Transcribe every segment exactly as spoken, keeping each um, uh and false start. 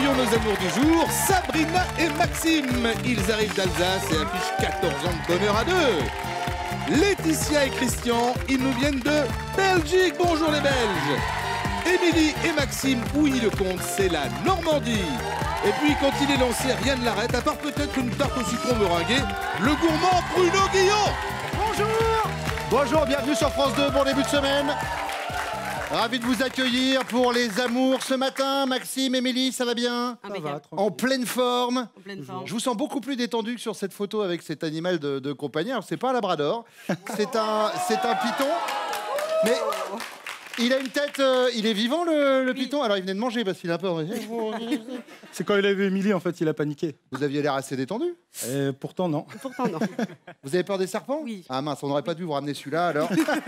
accueillons nos amours du jour, Sabrina et Maxime. Ils arrivent d'Alsace et affichent quatorze ans de bonheur à deux. Laetitia et Christian, ils nous viennent de Belgique. Bonjour les Belges. Émilie et Maxime, oui, le compte, c'est la Normandie. Et puis, quand il est lancé, rien ne l'arrête, à part peut-être une tarte au citron meringuée, le gourmand Bruno Guillon. Bonjour. Bonjour, bienvenue sur France deux, bon début de semaine. Ravi de vous accueillir pour les amours ce matin. Maxime, Émilie, ça va bien? Ça va, en pleine forme. En pleine forme. Je vous sens beaucoup plus détendu que sur cette photo avec cet animal de, de compagnie. Alors, c'est pas un labrador, c'est un, c'est un python. Mais il a une tête... Euh, il est vivant, le, le Oui. python? Alors, il venait de manger parce qu'il a peur. C'est quand il a vu Émilie, en fait, il a paniqué. Vous aviez l'air assez détendu. Et pourtant, non. Pourtant, non. Vous avez peur des serpents? Oui. Ah mince, on n'aurait pas dû vous ramener celui-là, alors.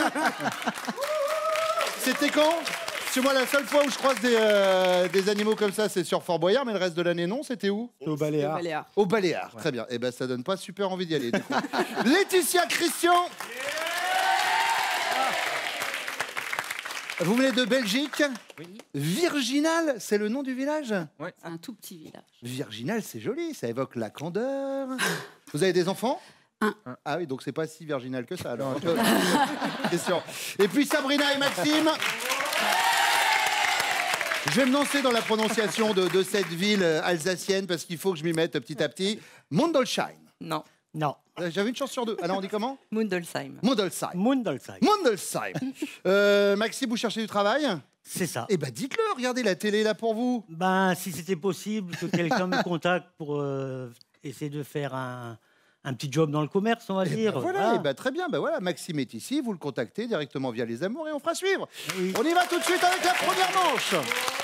C'était quand? Parce que moi, la seule fois où je croise des, euh, des animaux comme ça, c'est sur Fort Boyard, mais le reste de l'année, non. C'était où? C'était au Baléares. Baléares. Au Baléares. Très bien. Eh ben, ça donne pas super envie d'y aller. Du coup. Laetitia, Christian. Vous venez de Belgique? Oui. Virginal, c'est le nom du village? C'est un tout petit village. Virginal, c'est joli, ça évoque la candeur. Vous avez des enfants? Un. Ah oui, donc c'est pas si virginal que ça, alors. Question. Et puis Sabrina et Maxime. Je vais me lancer dans la prononciation de, de cette ville alsacienne parce qu'il faut que je m'y mette petit à petit. Mundolsheim. Non. Non. J'avais une chance sur deux. Alors on dit comment? Mundolsheim. Mundolsheim. Mundolsheim. Mundolsheim. Euh, Maxime, vous cherchez du travail? C'est ça. Eh ben dites-le, regardez la télé là pour vous. Ben, si c'était possible que quelqu'un me contacte pour euh, essayer de faire un, un petit job dans le commerce, on va Eh dire. ben voilà, eh ben très bien. Ben voilà, Maxime est ici, vous le contactez directement via les amours et on fera suivre. Oui. On y va tout de suite avec la première manche.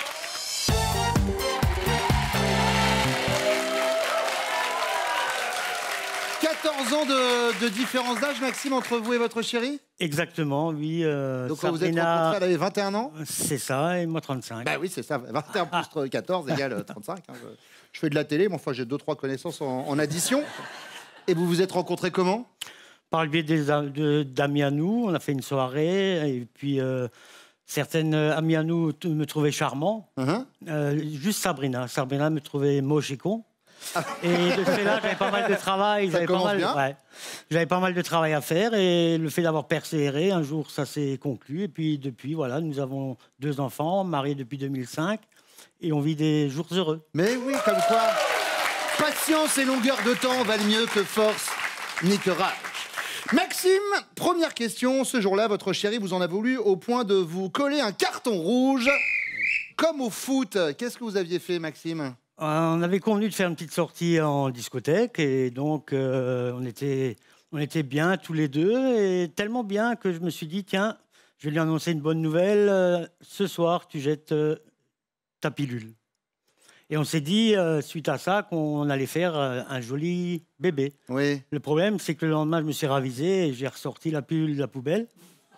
quatorze ans de, de différence d'âge, Maxime, entre vous et votre chérie? Exactement, oui. Euh, Donc quand vous êtes Sabrina, rencontrés, elle avait vingt et un ans? c'est ça, et moi trente-cinq. Bah oui, c'est ça. vingt et un plus quatorze égale trente-cinq. Hein. Je, je fais de la télé, mais enfin, j'ai deux, trois connaissances en, en addition. Et vous vous êtes rencontrés comment? Par le biais des a- de- d'amis à nous, on a fait une soirée, et puis euh, certaines amies à nous t- me trouvaient charmant. Uh-huh. Euh, juste Sabrina. Sabrina me trouvait moche et con. Et de ce fait-là, j'avais pas mal de travail. Ça J'avais pas commence mal, bien. ouais. J'avais pas mal de travail à faire et le fait d'avoir persévéré, un jour, ça s'est conclu. Et puis depuis, voilà, nous avons deux enfants, mariés depuis deux mille cinq, et on vit des jours heureux. Mais oui, comme quoi, patience et longueur de temps valent mieux que force ni que rage. Maxime, première question. Ce jour-là, votre chérie vous en a voulu au point de vous coller un carton rouge. Comme au foot. Qu'est-ce que vous aviez fait, Maxime? Euh, On avait convenu de faire une petite sortie en discothèque et donc euh, on, était, on était bien tous les deux et tellement bien que je me suis dit, tiens, je vais lui annoncer une bonne nouvelle. euh, ce soir, tu jettes euh, ta pilule. Et on s'est dit, euh, suite à ça, qu'on allait faire euh, un joli bébé. Oui. Le problème, c'est que le lendemain, je me suis ravisé et j'ai ressorti la pilule de la poubelle.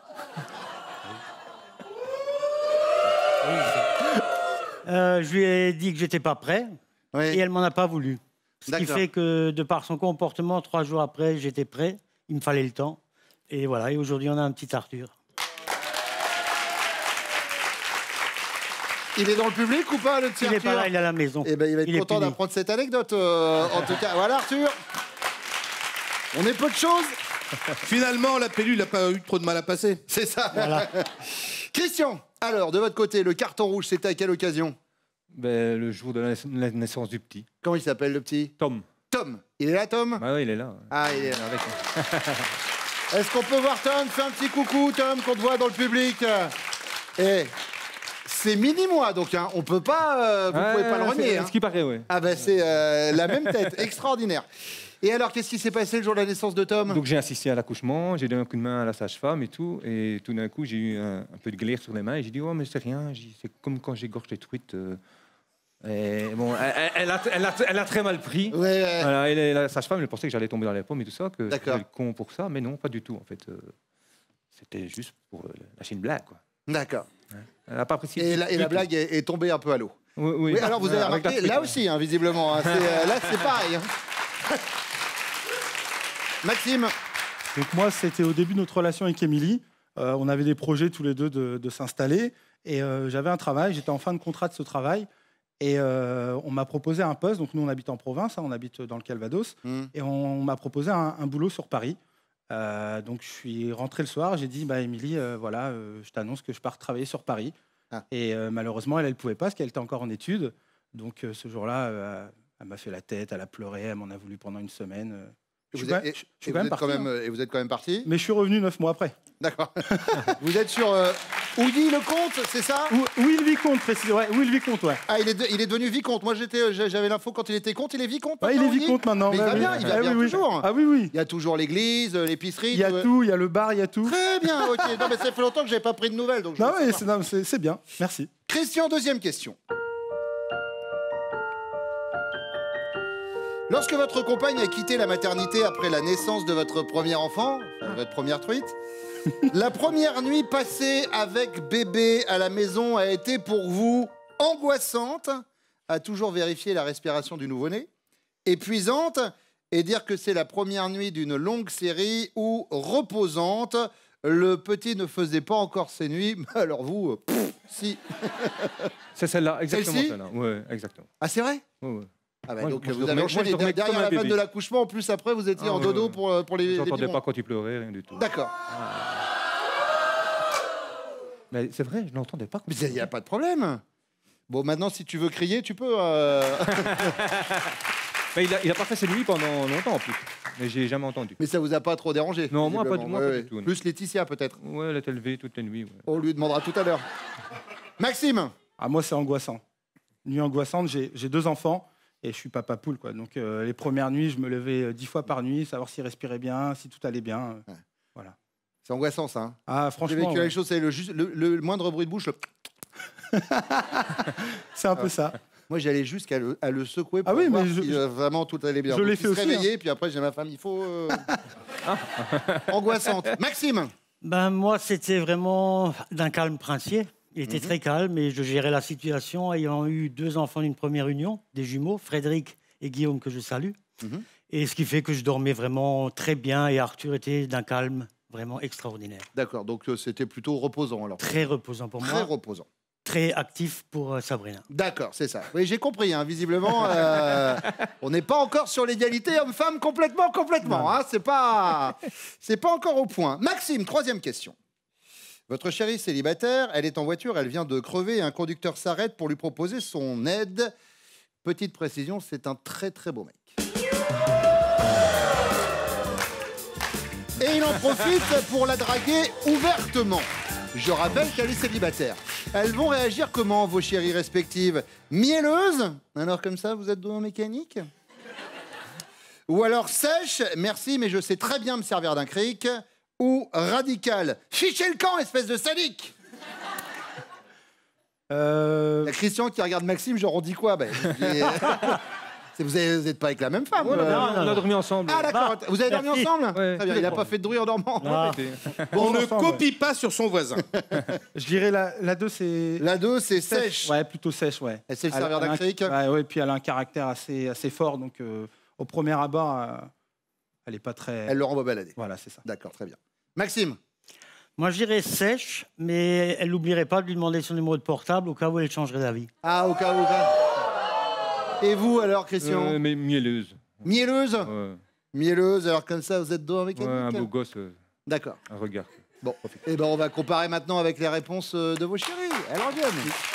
Euh, je lui ai dit que j'étais pas prêt Oui. et elle m'en a pas voulu. Ce qui D'accord. fait que, de par son comportement, trois jours après, j'étais prêt. Il me fallait le temps. Et voilà, et aujourd'hui, on a un petit Arthur. Il est dans le public ou pas, le petit Il n'est Arthur? pas là, il est à la maison. Eh ben, il va être Il est content puni. d'apprendre cette anecdote, euh, en tout cas. Voilà, Arthur. On est peu de choses. Finalement, la pilule n'a pas eu trop de mal à passer. C'est ça. Voilà. Christian, alors, de votre côté, le carton rouge, c'était à quelle occasion? Ben, le jour de la naiss- la naissance du petit. Comment il s'appelle, le petit? Tom. Tom. Il est là, Tom? Ah ouais, il est là. Ah, il est là. Avec moi. Est-ce qu'on peut voir Tom? Fais un petit coucou, Tom, qu'on te voit dans le public. Et c'est mini-moi, donc hein, on peut pas... euh, vous Ouais, pouvez pas le c'est- renier. hein. Ce qui paraît, ouais. Ah ben, c'est euh, la même tête. Extraordinaire. Et alors, qu'est-ce qui s'est passé le jour de la naissance de Tom? Donc j'ai assisté à l'accouchement, j'ai donné un coup de main à la sage-femme et tout, et tout d'un coup j'ai eu un, un peu de glaire sur les mains et j'ai dit oh mais c'est rien, J'ai dit, c'est comme quand j'égorge les truites. euh. Et bon, elle, elle- elle a, elle, a, elle a très mal pris. Ouais, ouais. Voilà, et la sage-femme elle pensait que j'allais tomber dans les pommes et tout ça, que D'accord. j'étais con pour ça, mais non, pas du tout en fait. euh, C'était juste pour euh, lâcher une blague quoi. D'accord. Elle n'a pas apprécié. Et la, et du la tout. blague est, est tombée un peu à l'eau. Oui, oui. Oui, alors vous avez Avec la remarqué, truite, là ouais. aussi, hein, visiblement. hein, c'est, euh, là, c'est pareil. hein. Maxime. Donc moi, c'était au début de notre relation avec Émilie. Euh, on avait des projets tous les deux de, de s'installer. Et euh, j'avais un travail, j'étais en fin de contrat de ce travail. Et euh, on m'a proposé un poste. Donc nous, on habite en province, hein, on habite dans le Calvados. Mmh. Et on, on m'a proposé un, un boulot sur Paris. Euh, donc je suis rentré le soir. J'ai dit, bah, Émilie, euh, voilà, euh, je t'annonce que je pars travailler sur Paris. Ah. Et euh, malheureusement, elle ne pouvait pas parce qu'elle était encore en études. Donc euh, ce jour-là, euh, elle m'a fait la tête, elle a pleuré, elle m'en a voulu pendant une semaine. euh. Je suis Vous quand êtes- même- et- je- je et suis vous quand même êtes parti. quand même, hein. euh, et vous êtes quand même parti. Mais je suis revenu neuf mois après. D'accord. Vous êtes sur euh, Oudy le comte, c'est ça? Ou- Oui, le vicomte, précisément. Ouais, oui, le vicomte, ouais. Ah, il est, de- il est devenu vicomte. Moi, j'étais, j'avais l'info quand il était comte. Il est vicomte. Ouais, il est maintenant, Oudy vicomte maintenant. Mais il ouais, va oui. bien, il va Ah, bien oui, oui. toujours. Ah oui, oui. Il y a toujours l'église, euh, l'épicerie. Il y a tout. tout, il y a le bar, il y a tout. Très bien, ok. Non, mais ça fait longtemps que j'avais pas pris de nouvelles. Donc je Non, veux ouais, savoir. c'est, non, c'est, c'est bien. Merci. Christian, deuxième question. Lorsque votre compagne a quitté la maternité après la naissance de votre premier enfant, enfin, votre première truite, la première nuit passée avec bébé à la maison a été pour vous angoissante, à toujours vérifier la respiration du nouveau-né, épuisante, et dire que c'est la première nuit d'une longue série, ou reposante, le petit ne faisait pas encore ses nuits, mais alors vous, euh, pff, si. C'est celle-là, exactement Celle-ci celle-là. Ouais, exactement. Ah, c'est vrai? Ouais, ouais. Ah bah Moi, donc moi, je vous dormais- avez moi, je enchaîné dormais derrière comme un la vanne bébé. de l'accouchement. En plus, après, vous étiez Ah, en ouais, dodo ouais. pour, euh, pour les, les J'entendais biberons. pas quand il pleurait, rien du tout. D'accord. Mais c'est vrai, je n'entendais pas. quand Mais il il n'y a pas de problème. Bon, maintenant, si tu veux crier, tu peux. euh. Mais il a, il a pas fait ses nuits pendant longtemps en plus. Mais j'ai jamais entendu. Mais ça vous a pas trop dérangé? Non, moi, pas du- visiblement. moi, pas Ouais, du tout, ouais. non. Plus Laetitia, peut-être. Ouais, elle était levée toutes les nuits. Ouais. On lui demandera tout à l'heure. Maxime. Ah, moi, c'est angoissant. Nuit angoissante, j'ai, j'ai deux enfants et je suis papa poule, quoi. Donc, euh, les premières nuits, je me levais euh, dix fois par nuit, savoir s'il respirait bien, si tout allait bien. euh, Ouais. Voilà. C'est angoissant, ça. Hein. Ah, J'ai franchement, vécu la ouais. même chose, c'est le, juste- le, le moindre bruit de bouche. le- c'est un peu ça. Moi, j'allais jusqu'à le, à le secouer pour Ah oui, voir mais je- si euh, vraiment tout allait bien. je Donc, l'ai il fait se aussi, réveillait, puis après, j'ai ma femme, il faut. euh, Angoissante. Maxime. Ben, moi, c'était vraiment d'un calme princier. Il était très calme et je gérais la situation ayant eu deux enfants d'une première union, des jumeaux, Frédéric et Guillaume, que je salue. Mhm. Et ce qui fait que je dormais vraiment très bien et Arthur était d'un calme vraiment extraordinaire. D'accord, donc euh, c'était plutôt reposant alors. Très reposant pour Très moi, reposant. très actif pour euh, Sabrina. D'accord, c'est ça. Oui, j'ai compris, hein, visiblement. euh, on n'est pas encore sur l'égalité homme-femme complètement, complètement. Hein, c'est pas, c'est pas encore au point. Maxime, troisième question. Votre chérie célibataire, elle est en voiture, elle vient de crever et un conducteur s'arrête pour lui proposer son aide. Petite précision, c'est un très très beau mec. Et il en profite pour la draguer ouvertement. Je rappelle qu'elle est célibataire. Elles vont réagir comment, vos chéries respectives? Mielleuses? Alors comme ça, vous êtes dos en mécanique? Ou alors sèche? Merci, mais je sais très bien me servir d'un cric. Ou radical? Fichez le camp, espèce de sadique! Euh, Il y a Christian qui regarde Maxime, genre on dit quoi? Ben, j'ai- C'est- vous n'êtes pas avec la même femme? Ouais, on, a, euh. non, on a non. dormi ensemble. Ah d'accord, vous avez dormi merci. ensemble? Ouais. Très bien, il n'a pas fait de bruit en dormant. Ah, On ne ensemble, copie pas sur son voisin. je dirais la, la deux, c'est... La deux, c'est sèche. Ouais, plutôt sèche, ouais. Elle sait le Elle- servir elle a d'un un- cric. Ouais, ouais, puis elle a un caractère assez, assez fort, donc euh, au premier abord, euh, elle n'est pas très... Elle le renvoie balader. Voilà, c'est ça. D'accord, très bien. Maxime? moi, je dirais sèche, mais elle n'oublierait pas de lui demander son numéro de portable au cas où elle changerait d'avis. Ah, au cas où. au cas. Et vous alors, Christian? Euh, mais mielleuse. Mielleuse? Ouais. Mielleuse, alors comme ça, vous êtes dos en Ouais, mécanique? un beau gosse, euh, D'accord. un regard. Bon, et ben on va comparer maintenant avec les réponses euh, de vos chéris. Elles reviennent.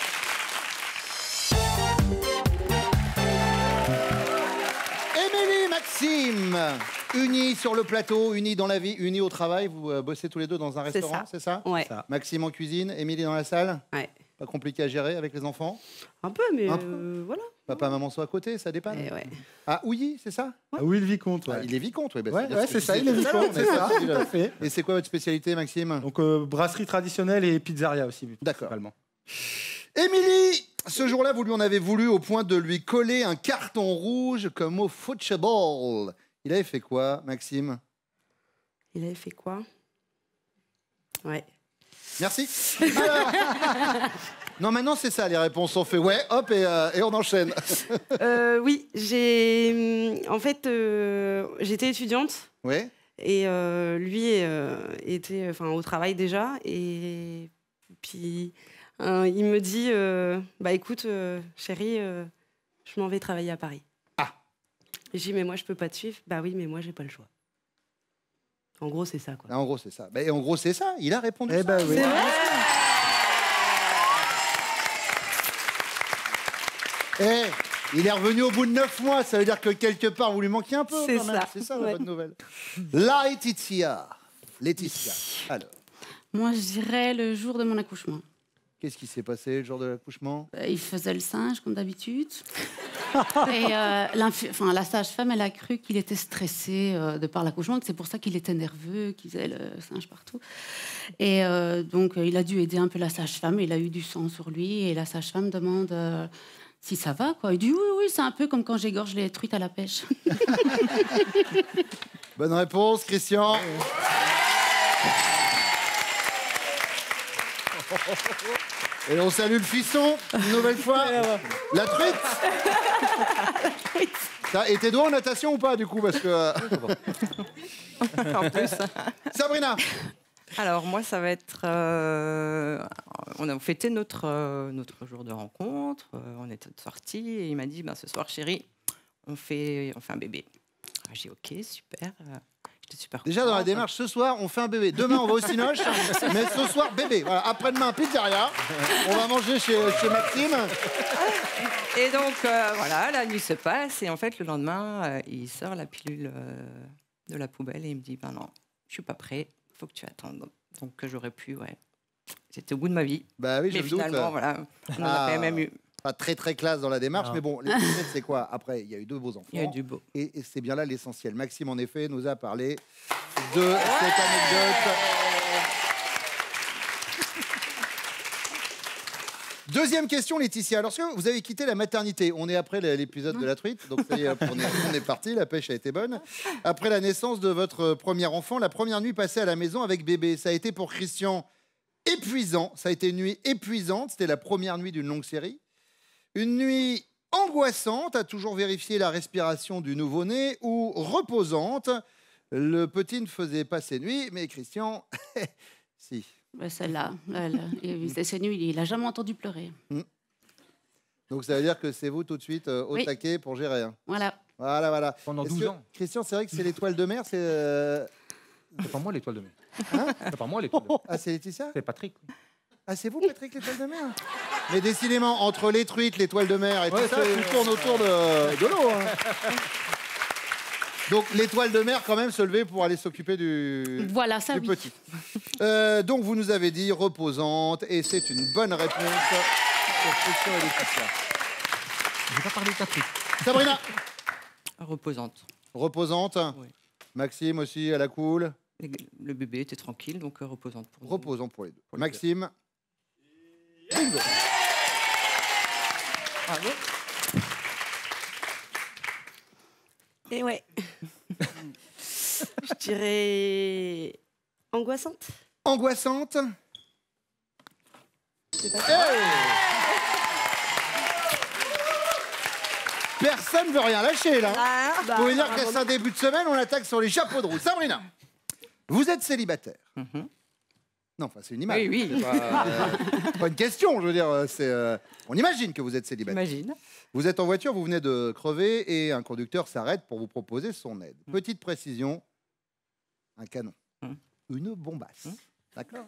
Émilie, Maxime, unis sur le plateau, unis dans la vie, unis au travail. Vous euh, bossez tous les deux dans un C'est restaurant, ça. c'est ça? Ouais, Ça. Maxime en cuisine, Émilie dans la salle. ouais. Pas compliqué à gérer avec les enfants. Un peu, mais Un peu. euh, voilà. Papa, maman sont à côté, ça dépanne. Et ouais. Ah, Ouilly, c'est ça? Ah oui, le vicomte, ouais. Ah, il est vicomte, oui. bah, Ouais, bien ouais, ce que c'est je ça, disais il est tout à l'heure, vicomte, mais c'est ça, c'est- tout à fait. Et c'est quoi votre spécialité, Maxime? Donc, euh, brasserie traditionnelle et pizzeria aussi, D'accord. principalement. Émilie, ce jour-là, vous lui en avez voulu au point de lui coller un carton rouge comme au football. Il avait fait quoi, Maxime? Il avait fait quoi? Ouais. Merci. Alors- non, maintenant, c'est ça, les réponses. On fait ouais, hop, et, euh, et on enchaîne. Euh, oui, j'ai. En fait, euh, j'étais étudiante Ouais. et euh, lui euh, était enfin, au travail déjà. Et puis, Euh, il me dit, euh, bah écoute, euh, chérie, euh, je m'en vais travailler à Paris. Ah. Et j'ai dit, mais moi, je peux pas te suivre. Bah oui, mais moi, j'ai pas le choix. En gros, c'est ça, quoi. En gros, c'est ça. Ben, en gros, c'est ça. Il a répondu Eh ça. ben oui. C'est vrai. Eh, il est revenu au bout de neuf mois. Ça veut dire que quelque part, vous lui manquiez un peu. C'est quand même. ça. C'est ça, la Ouais. bonne nouvelle. Laetitia. Laetitia. Alors, Moi, je dirais le jour de mon accouchement. qu'est-ce qui s'est passé le jour de l'accouchement? Euh, Il faisait le singe, comme d'habitude. Et euh, l'infi- enfin, la sage-femme, elle a cru qu'il était stressé euh, de par l'accouchement, que c'est pour ça qu'il était nerveux, qu'il faisait le singe partout. Et euh, donc, euh, il a dû aider un peu la sage-femme. Il a eu du sang sur lui. Et la sage-femme demande euh, si ça va, quoi. Il dit oui, oui, c'est un peu comme quand j'égorge les truites à la pêche. Bonne réponse, Christian. Et on salue le fisson, une nouvelle fois. La truite. Ça, et t'es doué en natation ou pas, du coup, parce que... euh, En plus. Sabrina. Alors moi, ça va être... euh, on a fêté notre, euh, notre jour de rencontre, euh, on était sortis, et il m'a dit, ben, ce soir, chérie, on fait, on fait un bébé. Ah, j'ai dit, ok, super. euh, J'étais super Déjà dans la contente. démarche, ce soir, on fait un bébé. Demain, on va au Cinoche, mais ce soir, bébé. Voilà. Après-demain, pizzeria. On va manger chez, chez Maxime. Et donc, euh, voilà, la nuit se passe, et en fait, le lendemain, euh, il sort la pilule euh, de la poubelle, et il me dit, ben non, je suis pas prêt, faut que tu attendes. Donc, euh, j'aurais pu, ouais. C'était au bout de ma vie. Bah oui, je Mais me doute. finalement, voilà, on en Ah. a quand même eu. Pas très très classe dans la démarche, Non. mais bon, l'essentiel c'est quoi? Après, il y a eu deux beaux enfants. Il y a eu du beau. Et, et c'est bien là l'essentiel. Maxime, en effet, nous a parlé de cette anecdote. Deuxième question, Laetitia. Lorsque vous avez quitté la maternité, on est après l'épisode de la truite, donc ça y est, hop, on est, on est parti, la pêche a été bonne. Après la naissance de votre premier enfant, la première nuit passée à la maison avec bébé, ça a été pour Christian épuisant. Ça a été une nuit épuisante. C'était la première nuit d'une longue série. Une nuit angoissante, à toujours vérifier la respiration du nouveau-né, ou reposante. Le petit ne faisait pas ses nuits, mais Christian, si. Ben, celle-là, là, là, il- c'est c'est nul, il n'a jamais entendu pleurer. Donc ça veut dire que c'est vous tout de suite euh, au Oui. taquet pour gérer. hein. Voilà. Voilà, voilà. Pendant Est-ce douze que- ans. Christian, c'est vrai que c'est l'étoile de mer, c'est... euh, C'est pas moi l'étoile de mer. Hein C'est pas moi l'étoile de mer. Ah, c'est Laetitia? C'est Patrick. Ah, c'est vous, Patrick, l'étoile de mer? Mais décidément, entre les truites, l'étoile de mer et Ouais, tout ça, c'est- tu tournes autour de, de l'eau. hein. Donc l'étoile de mer, quand même, se lever pour aller s'occuper du, Voilà, ça du oui. petit. Euh, donc vous nous avez dit reposante, et c'est une bonne réponse pour Christian et Laetitia. J'ai pas parlé de Patrick. Sabrina, Reposante. reposante. Oui. Maxime aussi, à la cool. Et le bébé était tranquille, donc euh, reposante pour nous. Reposant pour les deux. Pour les Maxime. Bingo. Bravo. Et ouais. Je dirais angoissante. Angoissante. C'est pas Hey Personne veut rien lâcher là. Ah, bah, Vous pouvez dire à un qu'à moment- ce début de semaine, on attaque sur les chapeaux de roue. Sabrina, vous êtes célibataire. Mhm. Non, enfin, c'est une image. Oui, oui, Pas, euh, pas une question, je veux dire. euh, C'est, euh, on imagine que vous êtes célibataire. j'imagine. Vous êtes en voiture, vous venez de crever et un conducteur s'arrête pour vous proposer son aide. Mm. Petite précision, un canon, Mm. une bombasse. Mm. D'accord.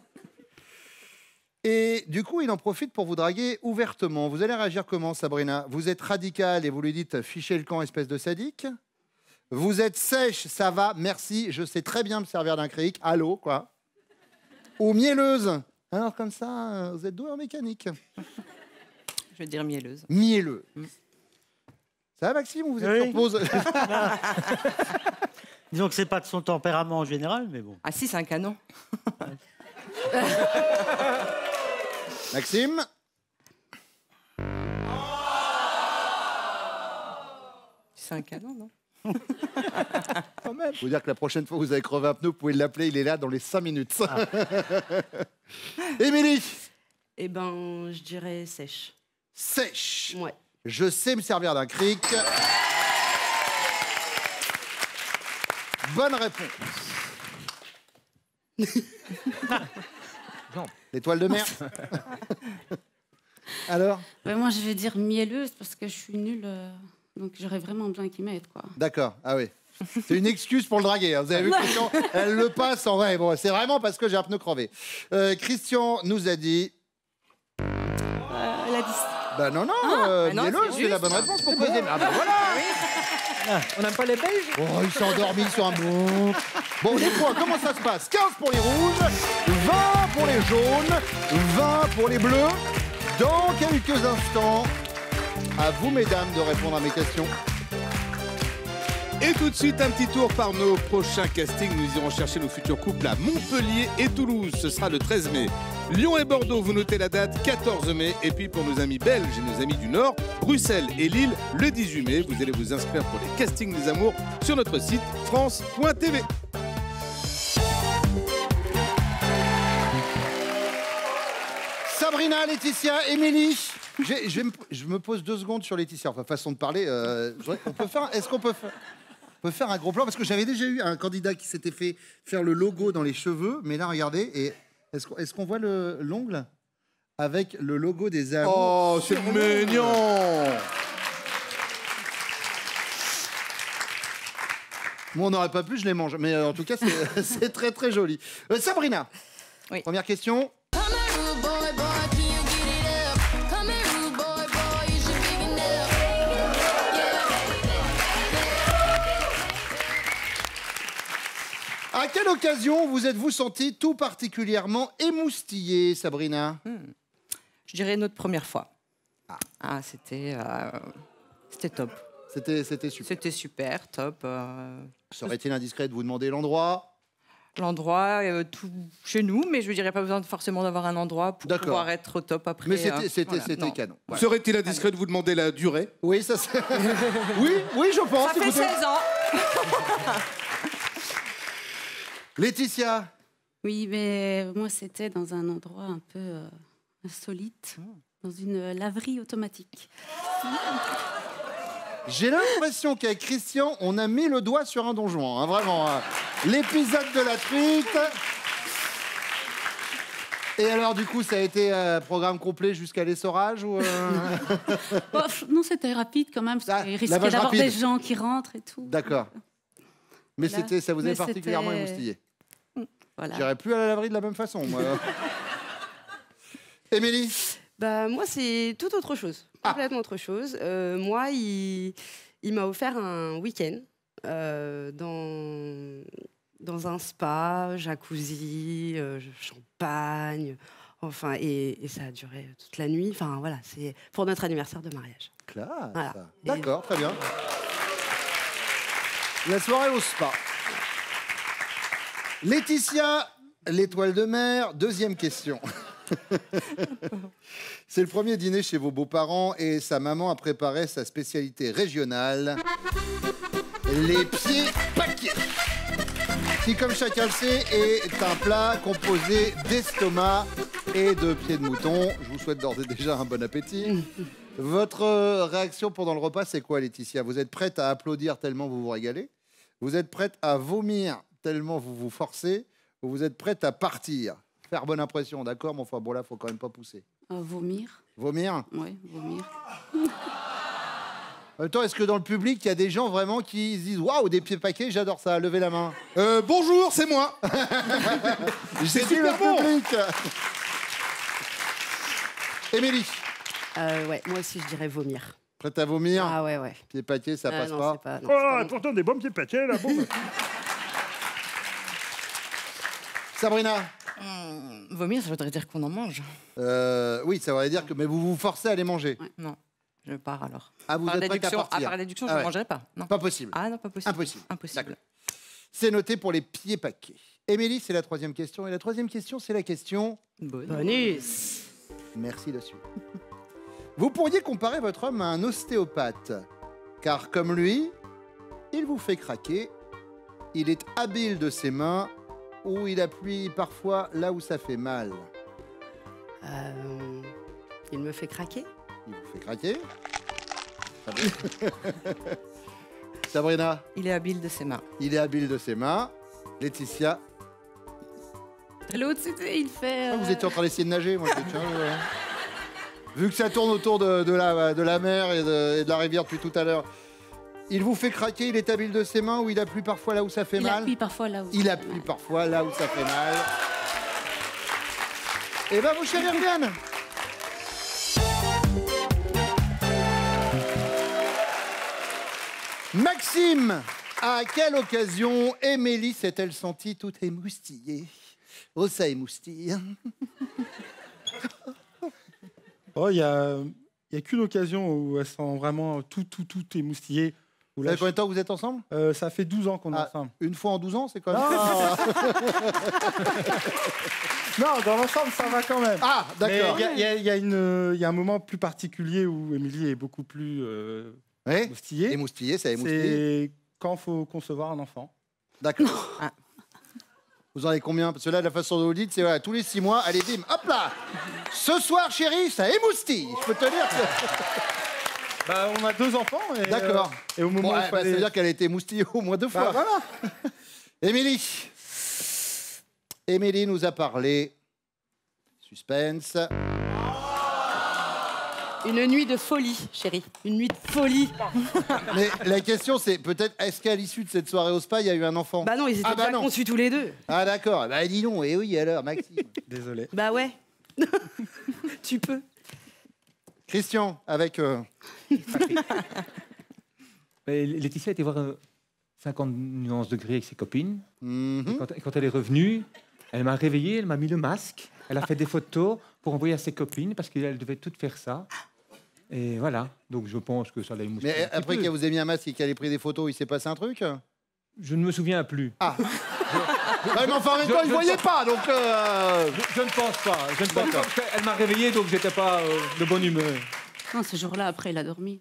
Et du coup, il en profite pour vous draguer ouvertement. Vous allez réagir comment, Sabrina? Vous êtes radical et vous lui dites « fichez le camp, espèce de sadique ». Vous êtes sèche, ça va, merci, je sais très bien me servir d'un cric, allô, quoi. Ou mielleuse. Alors comme ça, euh, vous êtes doué en mécanique. Je vais dire mielleuse. Mielleux. Mm. Ça va, Maxime, ou vous êtes Oui. sur pause? Disons que c'est pas de son tempérament en général, mais bon. Ah si, c'est un canon. Maxime? C'est un canon, non? Quand même. Faut dire que la prochaine fois que vous avez crevé un pneu, vous pouvez l'appeler, il est là dans les cinq minutes. Émilie? Eh ben, je dirais sèche. Sèche. Ouais. Je sais me servir d'un cric. Bonne réponse. Jambes. L'étoile de mer. Alors? Ouais, moi, je vais dire mielleuse parce que je suis nulle. euh, Donc, j'aurais vraiment besoin qu'ils m'aident, quoi. D'accord, ah oui. C'est une excuse pour le draguer. Hein. Vous avez vu, Christian, elle le passe en vrai. Bon, c'est vraiment parce que j'ai un pneu crevé. Euh, Christian nous a dit... Euh, elle a dit... Bah non, non, Ah, euh, bah non, mielleuse, c'est c'est la juste. bonne réponse pour poser. Ah bah voilà. On n'aime pas les Belges. Oh, il s'est endormi sur un bon. Bon, les points, comment ça se passe? quinze pour les rouges, vingt pour les jaunes, vingt pour les bleus. Dans quelques instants, à vous, mesdames, de répondre à mes questions. Et tout de suite, un petit tour par nos prochains castings. Nous irons chercher nos futurs couples à Montpellier et Toulouse. Ce sera le treize mai. Lyon et Bordeaux, vous notez la date, quatorze mai. Et puis pour nos amis belges et nos amis du Nord, Bruxelles et Lille, le dix-huit mai. Vous allez vous inscrire pour les castings des amours sur notre site france point t v. Sabrina, Laetitia, Émilie. J'ai- je, vais me- je me pose deux secondes sur Laetitia. Enfin, façon de parler. euh, je voudrais- on peut faire. Est-ce qu'on peut faire on peut faire un gros plan? Parce que j'avais déjà eu un candidat qui s'était fait faire le logo dans les cheveux. Mais là, regardez. Et est-ce qu'on est-ce qu'on voit le- l'ongle avec le logo des amours? Oh, c'est mignon. Moi, on n'aurait pas pu, je les mange. Mais euh, en tout cas, c'est c'est très très joli. Euh, Sabrina, Oui. première question. À quelle occasion vous êtes-vous senti tout particulièrement émoustillée, Sabrina? Je dirais notre première fois. Ah, c'était euh, c'était top. C'était c'était super. C'était super, top. euh, Serait-il indiscret de vous demander l'endroit? L'endroit, euh, tout chez nous, mais je dirais pas besoin de forcément d'avoir un endroit pour D'accord. pouvoir être au top après. Mais c'était euh, c'était voilà, c'était non. canon. Voilà. Serait-il indiscret de vous demander la durée? Oui, ça c'est. oui, oui, je pense. Ça fait écoutez. seize ans. Laetitia. Oui, mais moi, c'était dans un endroit un peu euh, insolite, dans une euh, laverie automatique. J'ai l'impression qu'avec Christian, on a mis le doigt sur un donjon, hein, vraiment. hein. L'épisode de la truite. Et alors, du coup, ça a été euh, programme complet jusqu'à l'essorage ou euh, Oh, pff, non, c'était rapide quand même, Ah, parce qu'il risquait lavage d'avoir rapide. des gens qui rentrent et tout. D'accord. Mais Voilà. c'était, ça vous avait Mais particulièrement c'était- émoustillé. Voilà. J'irai plus à la laverie de la même façon, moi. Émilie. Bah, moi, c'est tout autre chose. Ah. Complètement autre chose. Euh, moi, il, il m'a offert un week-end euh, dans, dans un spa, jacuzzi, euh, champagne. Enfin, et, et ça a duré toute la nuit. Enfin, voilà, c'est pour notre anniversaire de mariage. Classe. Voilà. D'accord, très bien. La soirée au spa. Laetitia, l'étoile de mer, deuxième question. C'est le premier dîner chez vos beaux-parents et sa maman a préparé sa spécialité régionale, les pieds paquets. Qui, comme chacun le sait, est un plat composé d'estomac et de pieds de mouton. Je vous souhaite d'ores et déjà un bon appétit. Votre euh, réaction pendant le repas, c'est quoi, Laetitia? Vous êtes prête à applaudir tellement vous vous régalez? Vous êtes prête à vomir tellement vous vous forcez? Ou vous êtes prête à partir? Faire bonne impression, d'accord? Mais enfin, bon, là, faut quand même pas pousser. Euh, vomir. Vomir? Oui, vomir. En même temps, est-ce que dans le public, il y a des gens vraiment qui se disent « Waouh, des pieds paquets, j'adore ça, levez la main. Euh, bonjour, c'est moi. » C'est super le bon. public. Émilie, Euh, ouais, moi aussi, je dirais vomir. prête à vomir? Ah ouais, ouais. Pieds paquets, ça Ah passe non, pas. c'est pas, non, Oh, c'est pas bon. pourtant des bons petits paquets là. Bon. Sabrina? Hum, vomir, ça voudrait dire qu'on en mange. Euh, oui, ça voudrait dire que... Mais vous vous forcez à les manger. Non, je pars alors. Ah, vous par êtes prête à déduction, ah, partir? par déduction, Ah je ne ouais. mangerai pas. Non. Pas possible. Ah non, pas possible. Impossible. Impossible. C'est noté pour les pieds paquets. Émilie, c'est la troisième question. Et la troisième question, c'est la question... Bonus. Merci de suivre. Vous pourriez comparer votre homme à un ostéopathe. Car comme lui, il vous fait craquer. Il est habile de ses mains. Ou il appuie parfois là où ça fait mal. Euh, il me fait craquer. Il vous fait craquer. Sabrina, Il est habile de ses mains. il est habile de ses mains. Laetitia, L'autre, c'était, il fait... Ah, euh, vous étiez en train d'essayer de nager, moi. je dis, tiens, ouais. Vu que ça tourne autour de, de, la, de la mer et de, et de la rivière depuis tout à l'heure, il vous fait craquer, il est habile de ses mains ou il appuie parfois là où ça fait Il mal? appuie parfois là où Il ça appuie fait mal. parfois là où ça fait mal. Et ben vos chéris reviennent. Maxime, à quelle occasion Émilie s'est-elle sentie toute émoustillée? Oh, ça émoustille. Oh, il y a, il y a qu'une occasion où elle sent vraiment tout, tout, tout émoustillé. Où Vous là, savez combien de temps vous êtes ensemble? euh, ça fait douze ans qu'on est Ah, ensemble. Une fois en douze ans, c'est quand même... Ah. Non, dans l'ensemble, ça va quand même. Ah, Mais d'accord. il y a- il y, a- il y a une- il y a un moment plus particulier où Émilie est beaucoup plus euh, Ouais. émoustillée. Émoustillé, ça émoustille. C'est quand il faut concevoir un enfant. D'accord. Ah. Vous en avez combien? Parce que là, la façon dont vous le dites, c'est voilà, tous les six mois, allez, bim, hop là. Ce soir, chérie, ça émoustille. Je peux te dire que... Bah, on a deux enfants. et, D'accord. euh, et au moment Bon, où ouais, il bah, fallait... ça veut dire qu'elle a été émoustillée au moins deux Bah, fois. voilà. Émilie. Émilie nous a parlé. Suspense. Une nuit de folie, chérie. Une nuit de folie. Mais la question, c'est peut-être, est-ce qu'à l'issue de cette soirée au spa, il y a eu un enfant? Bah non, ils étaient Ah bah déjà non. conçus tous les deux. Ah d'accord. Bah dis donc. Et oui, alors, Maxime. Désolé. Bah ouais. Tu peux. Christian, avec... euh, Mais Laetitia était voir euh, cinquante nuances degrés avec ses copines. mhm. Et quand, et quand elle est revenue, elle m'a réveillé, elle m'a mis le masque, elle a fait des photos pour envoyer à ses copines parce qu'elle devait toutes faire ça. Et voilà, donc je pense que ça l'a émoustillé. Mais un petit après peu. qu'elle vous ait mis un masque et qu'elle ait pris des photos, il s'est passé un truc? Je ne me souviens plus. Ah. Ouais, mais enfin, en même temps, il ne voyait pas, donc... euh, Je, je ne pense pas. Je ne pense pas. D'accord. Parce qu'elle m'a réveillé, donc j'étais pas euh, de bonne humeur. Non, ce jour-là, après, il a dormi.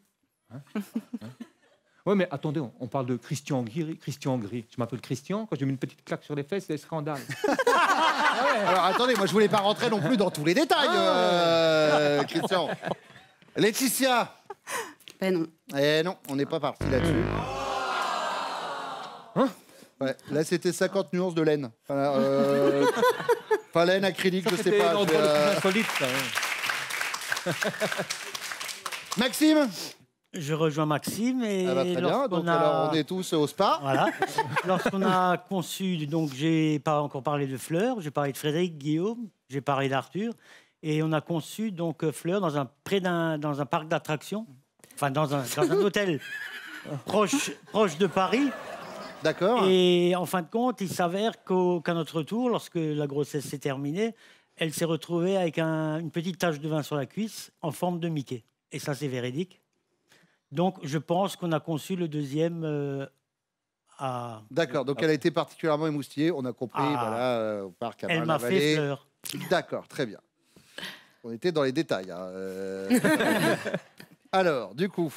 Oui, mais attendez, on, on parle de Christian Gris. Christian Gris. Je m'appelle Christian. Quand j'ai mis une petite claque sur les fesses, c'est scandale. Alors attendez, moi je voulais pas rentrer non plus dans tous les détails, euh, Christian. Laetitia. Ben non. Eh non, on n'est pas parti là-dessus. Hein? Ouais, là c'était cinquante nuances de laine. Enfin, euh, enfin, laine acrylique, je sais C'était pas. dans je le vais, euh, insolite, ça. Ouais. Maxime. Je rejoins Maxime et Ah bah, très bien, lorsqu'on donc a... alors on est tous au spa. Voilà. Lorsqu'on a conçu, donc j'ai pas encore parlé de Fleur, j'ai parlé de Frédéric, Guillaume, j'ai parlé d'Arthur, et on a conçu donc euh, Fleur dans un près d'un dans un parc d'attractions, enfin dans un dans un hôtel proche proche de Paris. D'accord. Et en fin de compte, il s'avère qu'au- qu'à notre tour, lorsque la grossesse s'est terminée, elle s'est retrouvée avec un- une petite tache de vin sur la cuisse en forme de Mickey. Et ça, c'est véridique. Donc, je pense qu'on a conçu le deuxième euh, à... D'accord, donc elle a été particulièrement émoustillée, on a compris, Ah. voilà, euh, au parc à Elle m'a fait Marne-la-Vallée. Fleur. D'accord, très bien. On était dans les détails. hein, euh. Alors, du coup.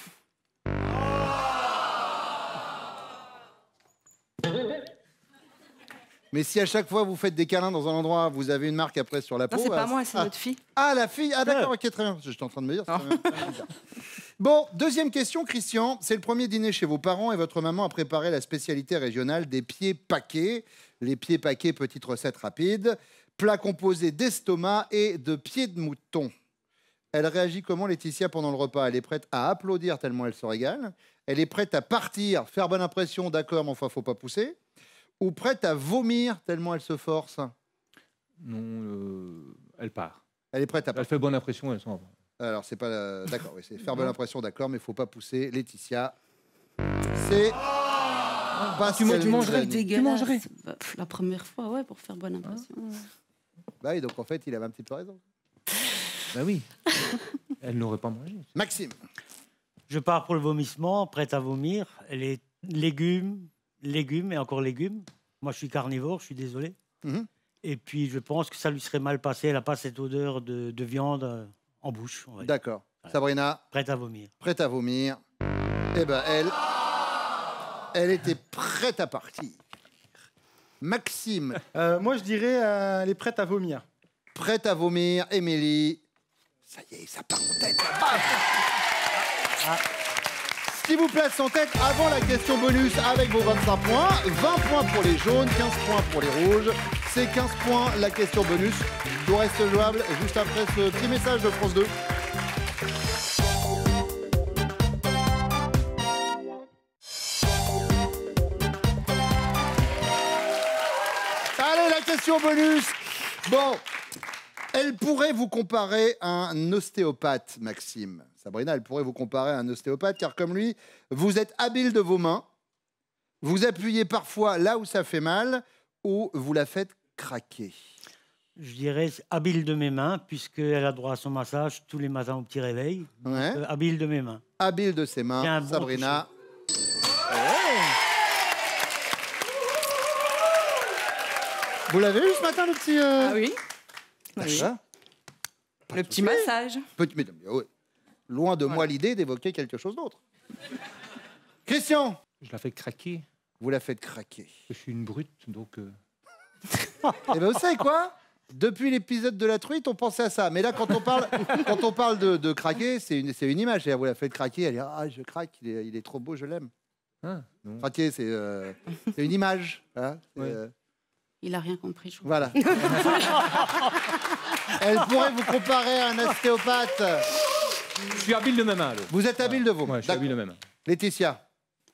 Mais si à chaque fois vous faites des câlins dans un endroit, vous avez une marque après sur la peau. Non, c'est pas euh, moi, c'est ah. notre fille. Ah, la fille. Ah, d'accord, ok, très bien. J'étais en train de me dire. c'est quand même bizarre. Bon, deuxième question, Christian. C'est le premier dîner chez vos parents et votre maman a préparé la spécialité régionale des pieds paquets. Les pieds paquets, petite recette rapide. Plat composé d'estomac et de pieds de mouton. Elle réagit comment, Laetitia, pendant le repas? Elle est prête à applaudir tellement elle se régale. Elle est prête à partir, faire bonne impression, d'accord, mais enfin, faut pas pousser. Ou prête à vomir tellement elle se force? Non, euh, elle part. Elle est prête à Elle partir. fait bonne impression, elle s'en va. Alors, c'est pas. la- D'accord, oui, c'est faire bonne impression, d'accord, mais faut pas pousser. Laetitia, c'est. Pas tu, man- tu mangerais Dégueulasse. Tu mangerais Bah, pff, La première fois, ouais, pour faire bonne impression. Bah oui, donc en fait, il avait un petit peu raison. Ben oui. Elle n'aurait pas mangé. Maxime. Je pars pour le vomissement, prête à vomir. Les légumes, légumes et encore légumes. Moi, je suis carnivore, je suis désolé. Mhm. Et puis, je pense que ça lui serait mal passé. Elle n'a pas cette odeur de, de viande euh, en bouche. on va dire. D'accord. Sabrina, Prête à vomir. prête à vomir. Eh ben, elle. Elle était prête à partir. Maxime, Euh, moi, je dirais, euh, elle est prête à vomir. prête à vomir. Émilie. Ça y est, ça part en tête. Ah. Ce qui vous place en tête avant la question bonus avec vos vingt-cinq points. vingt points pour les jaunes, quinze points pour les rouges. c'est quinze points la question bonus. Tout reste jouable juste après ce petit message de France deux. Allez, la question bonus. Bon, elle pourrait vous comparer à un ostéopathe, Maxime. Sabrina, elle pourrait vous comparer à un ostéopathe, car comme lui, vous êtes habile de vos mains, vous appuyez parfois là où ça fait mal, ou vous la faites craquer. Je dirais habile de mes mains, puisqu'elle a droit à son massage tous les matins au petit réveil. Ouais. Euh, habile de mes mains. Habile de ses mains, Bien, bon Sabrina. Vous l'avez eu ce matin, le petit... euh, Ah oui. Oui. D'accord. Le petit massage. Petit- mais- mais ouais. Loin de moi l'idée d'évoquer quelque chose d'autre. Christian, Je la fais craquer. vous la faites craquer. Je suis une brute, donc... euh, Eh ben, vous savez quoi? Depuis l'épisode de la truite, on pensait à ça. Mais là, quand on parle, quand on parle de, de craquer, c'est une, c'est une image. C'est-à-dire, vous la faites craquer, elle dit ah, je craque, il est, il est trop beau, je l'aime. Ah, non. Craquer, c'est euh, c'est une image. Hein, c'est, Ouais. euh, Il a rien compris, je crois. voilà. Elle pourrait vous comparer à un ostéopathe. Je suis habile de ma main, alors. Vous êtes habile de vous. Ouais, je suis D'accord. habile de ma main. Laetitia.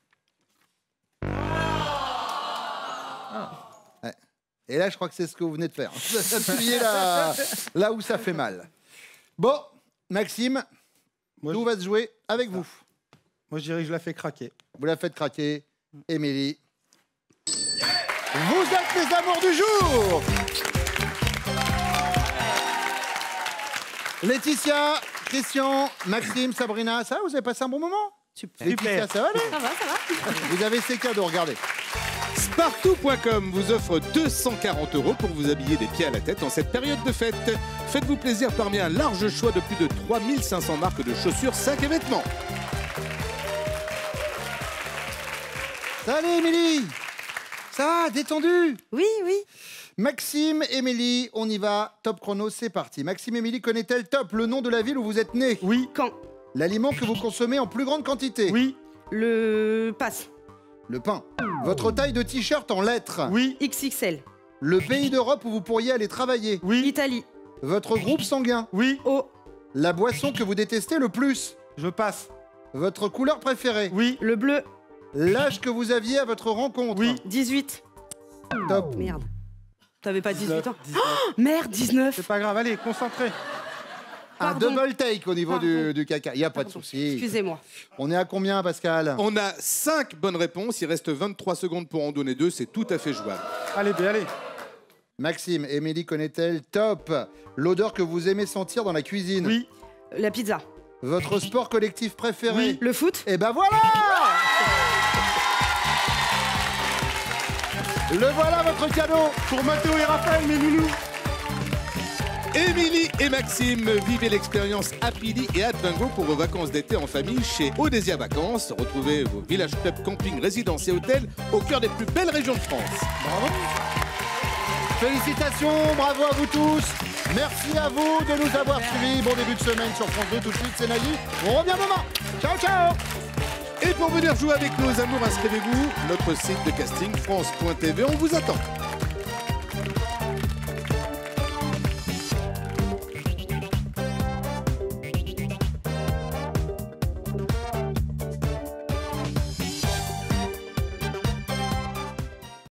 Ouais. Et là, je crois que c'est ce que vous venez de faire. Appuyez là, là où ça fait mal. Bon, Maxime, Moi, tout je, va se jouer avec vous. moi, je dirais que je la fais craquer. Vous la faites craquer. Émilie. Vous êtes les amours du jour. Laetitia, Christian, Maxime, Sabrina, ça, vous avez passé un bon moment? Super. Laetitia, ça va aller? Ça va, ça va. Vous avez ces cadeaux, regardez. Spartou point com vous offre deux cent quarante euros pour vous habiller des pieds à la tête en cette période de fête. Faites-vous plaisir parmi un large choix de plus de trois mille cinq cents marques de chaussures, sacs et vêtements. Salut, Émilie. Ça va, détendu? Oui, oui. Maxime, Émilie, on y va. Top chrono, c'est parti. Maxime, Émilie, connaît-elle Top le nom de la ville où vous êtes né? Oui, Quand? L'aliment que vous consommez en plus grande quantité? oui, Le passe. Le pain. Votre taille de t-shirt en lettres? oui, X X L. Le pays d'Europe où vous pourriez aller travailler? oui, Italie. Votre groupe sanguin? oui, O. La boisson que vous détestez le plus? Je passe. Votre couleur préférée? oui, Le bleu. L'âge que vous aviez à votre rencontre? Oui. dix-huit. Top. Merde. T'avais pas dix-huit ans? dix-neuf. Oh, merde, dix-neuf. C'est pas grave, allez, concentré. Un Pardon. double take au niveau du, Pardon. du caca. Il n'y a pas de Pardon. souci. Excusez-moi. On est à combien, Pascal? On a cinq bonnes réponses, il reste vingt-trois secondes pour en donner deux, c'est tout à fait jouable. Allez, bien, allez. Maxime, Émilie connaît-elle Top l'odeur que vous aimez sentir dans la cuisine? oui, La pizza. Votre sport collectif préféré? Oui. Le foot. Et ben voilà. Le voilà votre cadeau. Pour Mathéo et Raphaël, mes loulous. Émilie et Maxime, vivez l'expérience Happily et Advingo pour vos vacances d'été en famille chez Odésia Vacances. Retrouvez vos villages clubs, camping, résidences et hôtels au cœur des plus belles régions de France. Bravo. Félicitations, bravo à vous tous. Merci à vous de nous avoir suivis. Bon début de semaine sur France deux. Tout de suite, c'est Nagui. On revient demain. Ciao, ciao. Et pour venir jouer avec nos amours, inscrivez-vous notre site de casting France point T V, on vous attend.